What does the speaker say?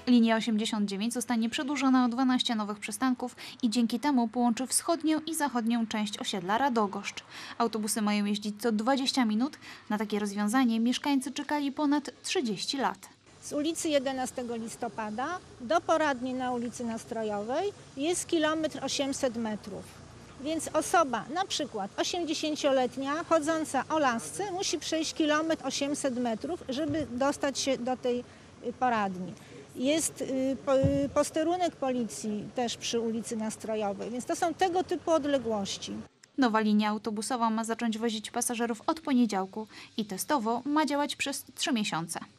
Linia 89 zostanie przedłużona o 12 nowych przystanków i dzięki temu połączy wschodnią i zachodnią część osiedla Radogoszcz. Autobusy mają jeździć co 20 minut. Na takie rozwiązanie mieszkańcy czekali ponad 30 lat. Z ulicy 11 listopada do poradni na ulicy Nastrojowej jest 800 metrów. Więc osoba, na przykład 80-letnia, chodząca o lasce, musi przejść 800 metrów, żeby dostać się do tej poradni. Jest posterunek policji też przy ulicy Nastrojowej, więc to są tego typu odległości. Nowa linia autobusowa ma zacząć wozić pasażerów od poniedziałku i testowo ma działać przez 3 miesiące.